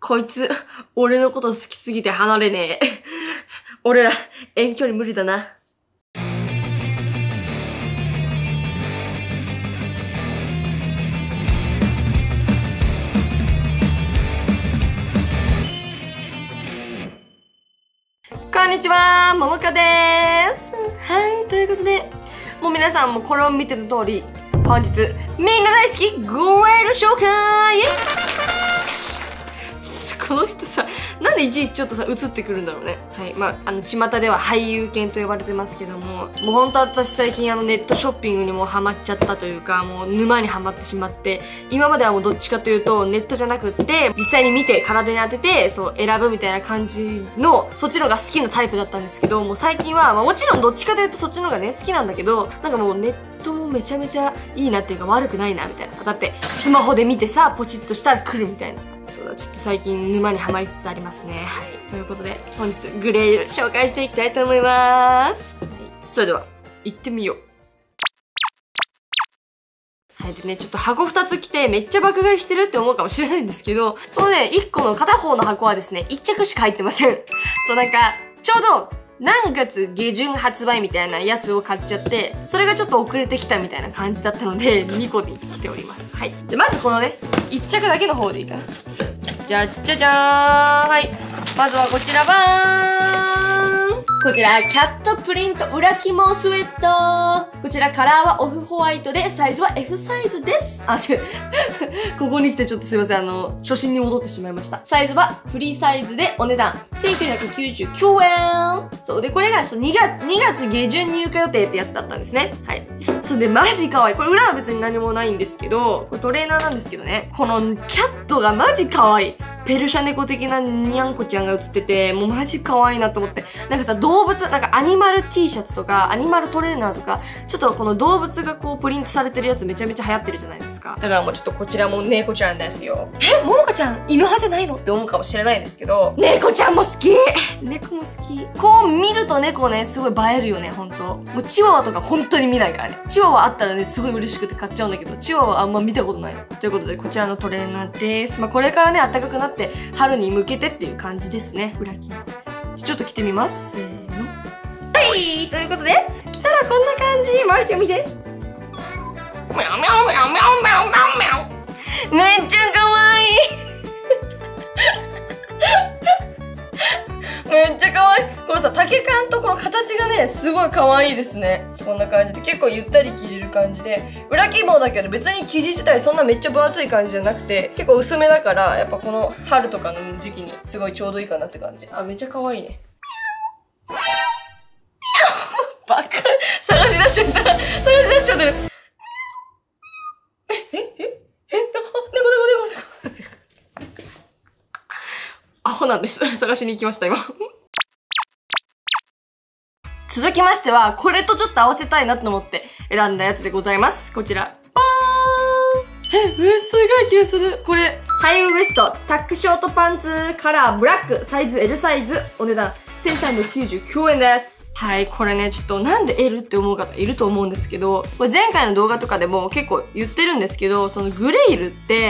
こいつ、俺のこと好きすぎて離れねえ。俺ら、遠距離無理だな。こんにちは、ももかです。はい、ということで、もう皆さんもこれを見ての通り、本日、みんな大好き、グレール紹介この人さ、なんでいちいちちょっとさ、映ってくるんだろうね。はい。まあ、巷では俳優犬と呼ばれてますけども、もうほんと私最近ネットショッピングにもうハマっちゃったというか、もう沼にはまってしまって、今まではもうどっちかというと、ネットじゃなくって、実際に見て体に当てて、そう、選ぶみたいな感じの、そっちのが好きなタイプだったんですけど、もう最近は、まあもちろんどっちかというとそっちのがね、好きなんだけど、なんかもうネットもめちゃめちゃいいなっていうか悪くないなみたいなさ。だって、スマホで見てさ、ポチッとしたら来るみたいなさ。そうだ、ちょっと最近沼にはまりつつありますね。はい。ということで、本日グレール紹介していきたいと思います。はい、それでは、行ってみよう。はい。でね、ちょっと箱2つ来てめっちゃ爆買いしてるって思うかもしれないんですけど、このね、1個の片方の箱はですね、1着しか入ってません。そう、なんか、ちょうど、何月下旬発売みたいなやつを買っちゃって、それがちょっと遅れてきたみたいな感じだったので、2個に来ております。はい。じゃ、まずこのね、1着だけの方でいいかな。じゃじゃじゃーん。はい。まずはこちらばーん。こちら、キャットプリント裏肝スウェット。こちら、カラーはオフホワイトで、サイズは F サイズです。あ、違う。ここに来てちょっとすいません。初心に戻ってしまいました。サイズはフリーサイズで、お値段1999円。そう。で、これが2月下旬入荷予定ってやつだったんですね。はい。それで、マジ可愛い。これ裏は別に何もないんですけど、これトレーナーなんですけどね。このキャットがマジ可愛い。ペルシャ猫的なニャンコちゃんが映ってて、もうマジ可愛いなと思って。なんかさ、動物、なんかアニマル T シャツとか、アニマルトレーナーとか、ちょっとこの動物がこうプリントされてるやつめちゃめちゃ流行ってるじゃないですか。だからもうちょっとこちらも猫ちゃんですよ。ももかちゃん、犬派じゃないのって思うかもしれないですけど、猫ちゃんも好き。猫も好き。こう見ると猫ね、すごい映えるよね、ほんと。もうチワワとか本当に見ないからね。チワワあったらね、すごい嬉しくて買っちゃうんだけど、チワワあんま見たことないの。ということで、こちらのトレーナーです。まあ、これからね、暖かくなって、春に向けてっていう感じですね。裏肝です。ちょっと着てみます。せーの。はい、ということで、着たらこんな感じ。まるちゃん見て。めっちゃ可愛い。めっちゃ可愛い。このさ、丈感とこの形がね、すごい可愛いですね。こんな感じで、結構ゆったり着れる感じで、裏起毛だけど別に生地自体そんなめっちゃ分厚い感じじゃなくて、結構薄めだから、やっぱこの春とかの時期にすごいちょうどいいかなって感じ。あ、めっちゃ可愛いね。バカ。探し出しちゃってる。猫。アホなんです。探しに行きました、今。続きましては、これとちょっと合わせたいなと思って選んだやつでございます。こちら。バーン！ウエストでかい気がする。これ、ハイウエスト、タックショートパンツ、カラーブラック、サイズ L サイズ、お値段1399円です。はい、これね、ちょっとなんで L って思う方いると思うんですけど、これ前回の動画とかでも結構言ってるんですけど、そのグレイルって、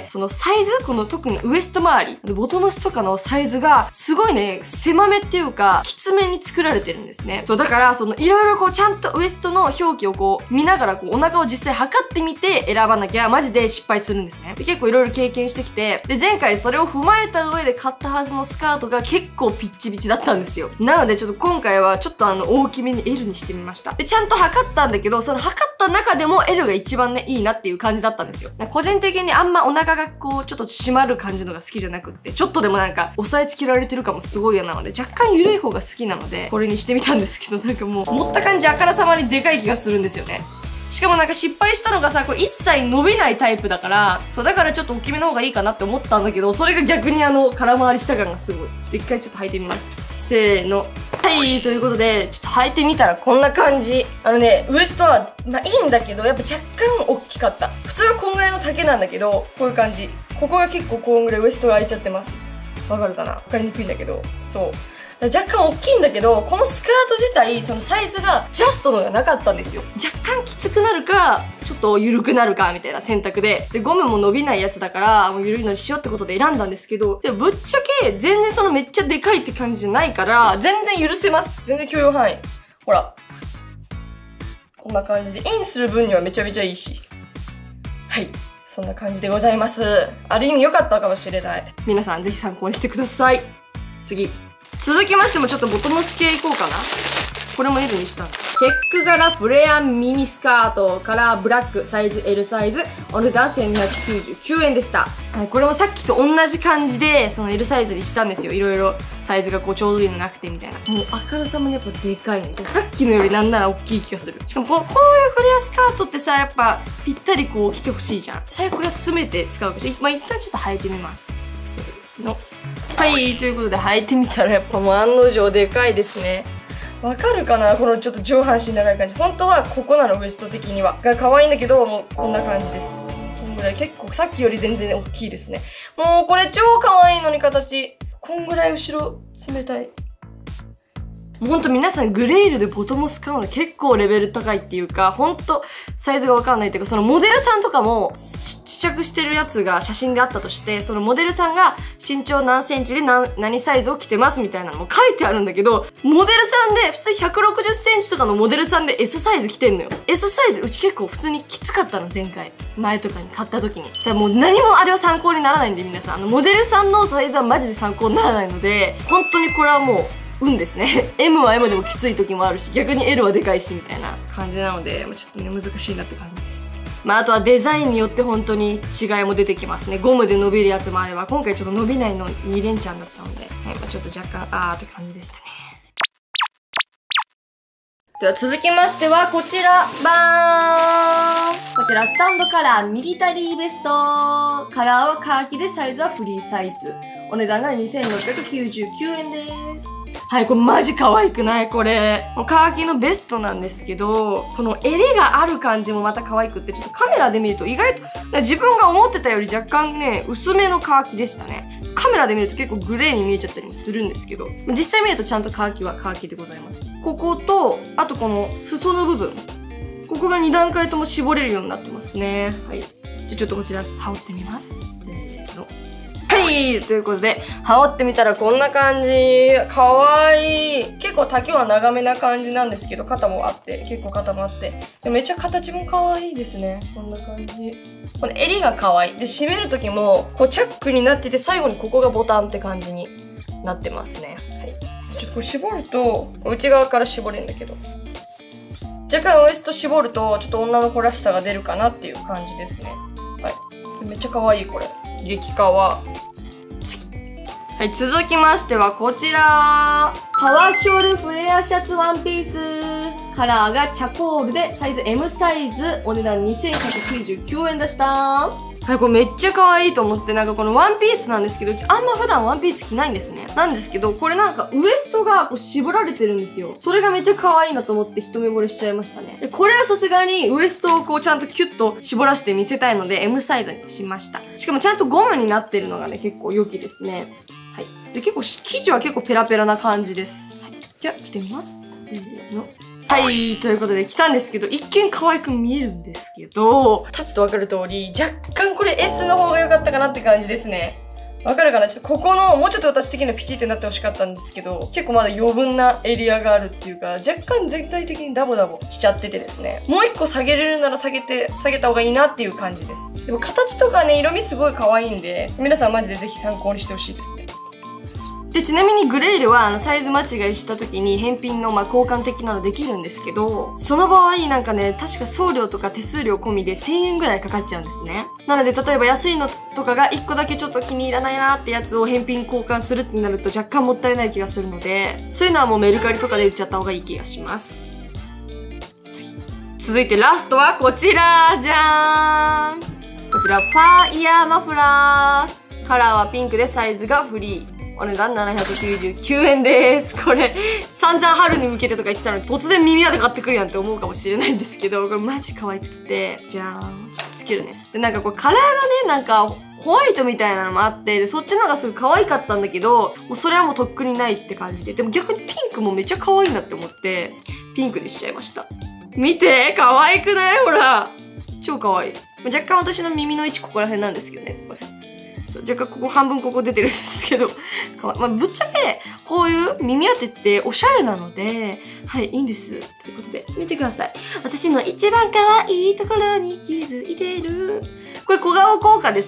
そのサイズ、この特にウエスト周り、ボトムスとかのサイズがすごいね、狭めっていうか、きつめに作られてるんですね。そう、だから、そのいろいろこうちゃんとウエストの表記をこう見ながらこうお腹を実際測ってみて選ばなきゃマジで失敗するんですね。で結構いろいろ経験してきて、で前回それを踏まえた上で買ったはずのスカートが結構ピッチピチだったんですよ。なのでちょっと今回はちょっと大きめに L にしてみました。で、ちゃんと測ったんだけど、その測った中でも L が一番ね、いいなっていう感じだったんですよ。個人的にあんまお腹がこう、ちょっと締まる感じのが好きじゃなくって、ちょっとでもなんか、押さえつけられてるかもすごい嫌なので、若干緩い方が好きなので、これにしてみたんですけど、なんかもう、持った感じあからさまにでかい気がするんですよね。しかもなんか失敗したのがさ、これ一切伸びないタイプだから、そう、だからちょっと大きめの方がいいかなって思ったんだけど、それが逆に空回りした感がすごい。ちょっと一回ちょっと履いてみます。せーの。はい、ということで、ちょっと履いてみたらこんな感じ。ウエストは、まあいいんだけど、やっぱ若干大きかった。普通はこんぐらいの丈なんだけど、こういう感じ。ここが結構こんぐらいウエストが開いちゃってます。わかるかな？わかりにくいんだけど、そう。 若干大きいんだけど、このスカート自体、そのサイズがジャストのがなかったんですよ。若干きつくなるか、ちょっと緩くなるか、みたいな選択で。で、ゴムも伸びないやつだから、もう緩いのにしようってことで選んだんですけど、でもぶっちゃけ、全然そのめっちゃでかいって感じじゃないから、全然許せます。全然許容範囲。ほら。こんな感じで、インする分にはめちゃめちゃいいし。はい。そんな感じでございます。ある意味良かったかもしれない。皆さんぜひ参考にしてください。次。続きましてもちょっとボトムス系いこうかな。これも L にしたんだ。チェック柄フレアミニスカートカラーブラックサイズ L サイズお値段1299円でした。はい、これもさっきと同じ感じでその L サイズにしたんですよ。いろいろサイズがこうちょうどいいのなくてみたいな。もう明るさもやっぱでかいね。さっきのよりなんなら大きい気がする。しかもこういうフレアスカートってさ、やっぱぴったりこう着てほしいじゃん。最後これは詰めて使うけど、まあ一旦ちょっと履いてみます。せーの。はい、ということで履いてみたらやっぱもう案の定でかいですね。わかるかな、このちょっと上半身長い感じ。本当はここなの、ウエスト的には。が可愛いんだけど、もうこんな感じです。こんぐらい結構さっきより全然大きいですね。もうこれ超可愛いのに形。こんぐらい後ろ冷たい。もうほんと皆さんグレイルでボトムス買うの結構レベル高いっていうか、ほんとサイズがわかんないっていうか、そのモデルさんとかも試着してるやつが写真であったとして、そのモデルさんが身長何センチで何サイズを着てますみたいなのも書いてあるんだけど、モデルさんで普通160センチとかのモデルさんで S サイズ着てんのよ。S サイズうち結構普通にきつかったの、前回。前とかに買った時に。だからもう何もあれは参考にならないんで皆さん。モデルさんのサイズはマジで参考にならないので、本当にこれはもう、運ですね。M は M でもきつい時もあるし、逆に L はでかいし、みたいな感じなので、ちょっとね、難しいなって感じです。まあ、あとはデザインによって本当に違いも出てきますね。ゴムで伸びるやつもあれば、今回ちょっと伸びないの2連チャンだったので、はい、ちょっと若干、あーって感じでしたね。では続きましては、こちら、バーン！こちら、スタンドカラー、ミリタリーベスト。カラーはカーキで、サイズはフリーサイズ。お値段が2699円です。はい、これマジ可愛くない？これ。カーキのベストなんですけど、この襟がある感じもまた可愛くって、ちょっとカメラで見ると意外と、自分が思ってたより若干ね、薄めのカーキでしたね。カメラで見ると結構グレーに見えちゃったりもするんですけど、実際見るとちゃんとカーキはカーキでございます。ここと、あとこの裾の部分。ここが2段階とも絞れるようになってますね。はい。じゃあちょっとこちら羽織ってみます。せーの。はい、ということで、羽織ってみたらこんな感じ。かわいい。結構丈は長めな感じなんですけど、肩もあって、結構肩もあって。でめっちゃ形もかわいいですね。こんな感じ。この襟がかわいい。で、締める時も、こうチャックになってて、最後にここがボタンって感じになってますね。はい。ちょっとこれ絞ると、内側から絞れるんだけど。若干ウエスト絞ると、ちょっと女の子らしさが出るかなっていう感じですね。はい。めっちゃ可愛い、これ。激カワ。次。はい、続きましてはこちら。パワーショールフレアシャツワンピース。カラーがチャコールで、サイズ M サイズ。お値段2199円でした。はい、これめっちゃ可愛いと思って、なんかこのワンピースなんですけど、うちあんま普段ワンピース着ないんですね。なんですけど、これなんかウエストがこう絞られてるんですよ。それがめっちゃ可愛いなと思って一目惚れしちゃいましたね。で、これはさすがにウエストをこうちゃんとキュッと絞らせて見せたいので M サイズにしました。しかもちゃんとゴムになってるのがね、結構良きですね。はい。で、結構生地は結構ペラペラな感じです。はい。じゃあ、着てみます。せーの。はい、ということで来たんですけど、一見可愛く見えるんですけど、立つとわかる通り、若干これ S の方が良かったかなって感じですね。わかるかな？ちょっとここの、もうちょっと私的にはピチってなってほしかったんですけど、結構まだ余分なエリアがあるっていうか、若干全体的にダボダボしちゃっててですね。もう一個下げれるなら下げた方がいいなっていう感じです。でも形とかね、色味すごい可愛いんで、皆さんマジでぜひ参考にしてほしいですね。で、ちなみにグレイルはサイズ間違いした時に返品の交換的なのできるんですけど、その場合なんかね、確か送料とか手数料込みで1000円ぐらいかかっちゃうんですね。なので例えば安いのとかが1個だけちょっと気に入らないなってやつを返品交換するってなると若干もったいない気がするので、そういうのはもうメルカリとかで売っちゃった方がいい気がします。続いてラストはこちらじゃーん。こちらファーイヤーマフラー。カラーはピンクでサイズがフリー。お値段799円です。これ、散々春に向けてとか言ってたのに、突然耳当て買ってくるやんって思うかもしれないんですけど、これマジ可愛くって、じゃーん。ちょっとつけるね。で、なんかこれカラーがね、なんか、 ホワイトみたいなのもあって、で、そっちの方がすごい可愛かったんだけど、もうそれはもうとっくにないって感じで。でも逆にピンクもめっちゃ可愛いなって思って、ピンクにしちゃいました。見て、可愛くない？ほら。超可愛い。若干私の耳の位置ここら辺なんですけどね。これ若干ここ半分ここ出てるんですけど。まあ、ぶっちゃけ、こういう耳当てっておしゃれなので、はい、いいんです。ということで、見てください。私の一番可愛いところに気づいてる。これ小顔効果です。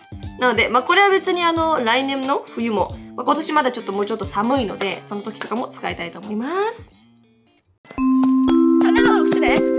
なので、まあ、これは別に来年の冬も、まあ、今年まだちょっともうちょっと寒いので、その時とかも使いたいと思います。チャンネル登録してね。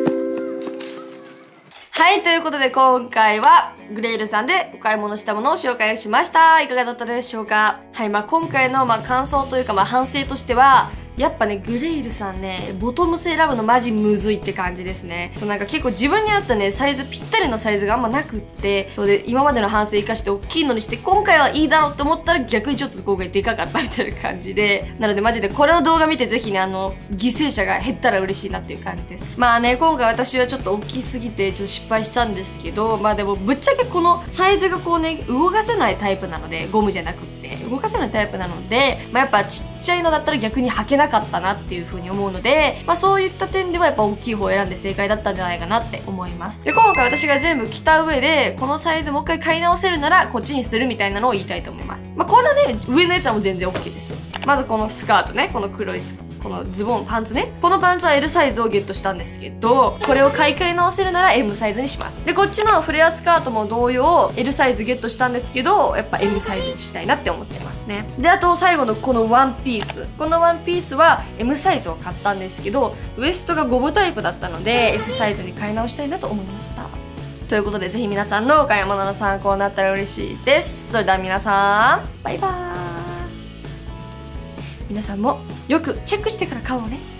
はい、ということで今回はグレイルさんでお買い物したものを紹介しました。いかがだったでしょうか？はい、まあ今回の感想というか反省としては、やっぱね、グレイルさんね、ボトムス選ぶのマジむずいって感じですね。そうなんか結構自分に合ったね、サイズ、ぴったりのサイズがあんまなくって、そうで、今までの反省生かして大きいのにして、今回はいいだろうって思ったら逆にちょっと今回でかかったみたいな感じで、なのでマジでこれの動画見てぜひね、犠牲者が減ったら嬉しいなっていう感じです。まあね、今回私はちょっと大きすぎてちょっと失敗したんですけど、まあでもぶっちゃけこのサイズがこうね、動かせないタイプなので、ゴムじゃなくって、動かせないタイプなので、まあやっぱちっちゃいのだったら逆に履けなかったなっていう風に思うので、まあそういった点ではやっぱ大きい方を選んで正解だったんじゃないかなって思います。で、今回私が全部着た上で、このサイズもう一回買い直せるならこっちにするみたいなのを言いたいと思います。まあこのね、上のやつはもう全然 OK です。まずこのスカートね、この黒いこのズボン、パンツね。このパンツは L サイズをゲットしたんですけど、これを買い替え直せるなら M サイズにします。で、こっちのフレアスカートも同様 L サイズゲットしたんですけど、やっぱ M サイズにしたいなって思っちゃいますね。で、あと最後のこのワンピース。このワンピースは M サイズを買ったんですけど、ウエストがゴムタイプだったので S サイズに買い直したいなと思いました。ということで、ぜひ皆さんのお買い物の参考になったら嬉しいです。それでは皆さん、バイバーイ。皆さんもよくチェックしてから買おうね。